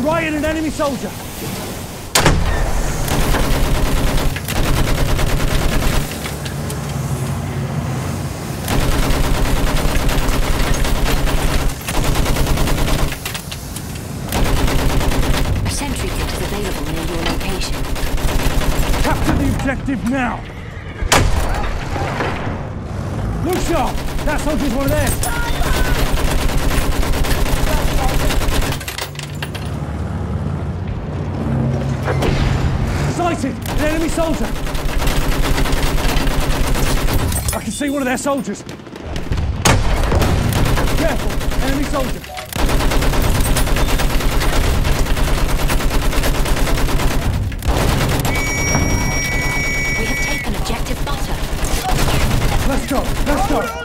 right in an enemy soldier. A sentry kit is available near your location. Capture the objective now. Look sharp! That soldier's one of theirs. Sighted! An enemy soldier! I can see one of their soldiers. Careful! Enemy soldier! We have taken objective butter. Let's go! Let's go!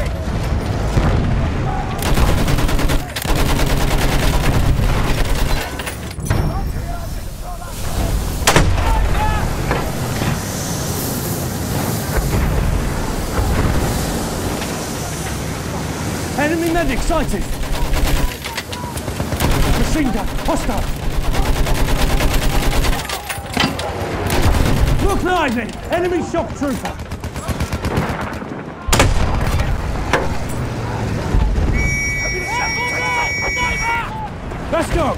Enemy medic sighted! Machine gun, hostile! Look lively! Enemy shock trooper! Let's go!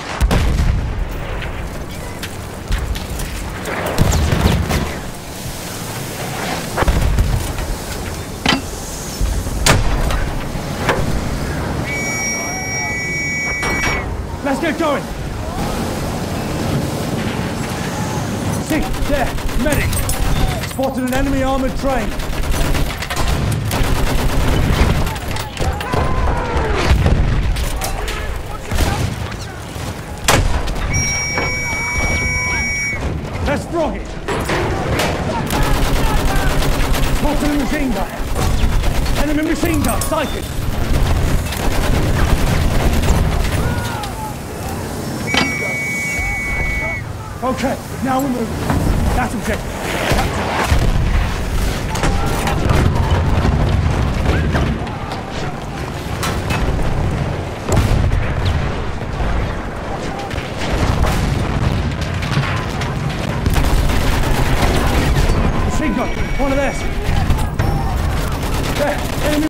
Let's get going! See, there, medic! Spotted an enemy armored train! Let's frog it! Spotted a machine gun! Enemy machine gun, sighted! Okay, now we're moving. That's objective.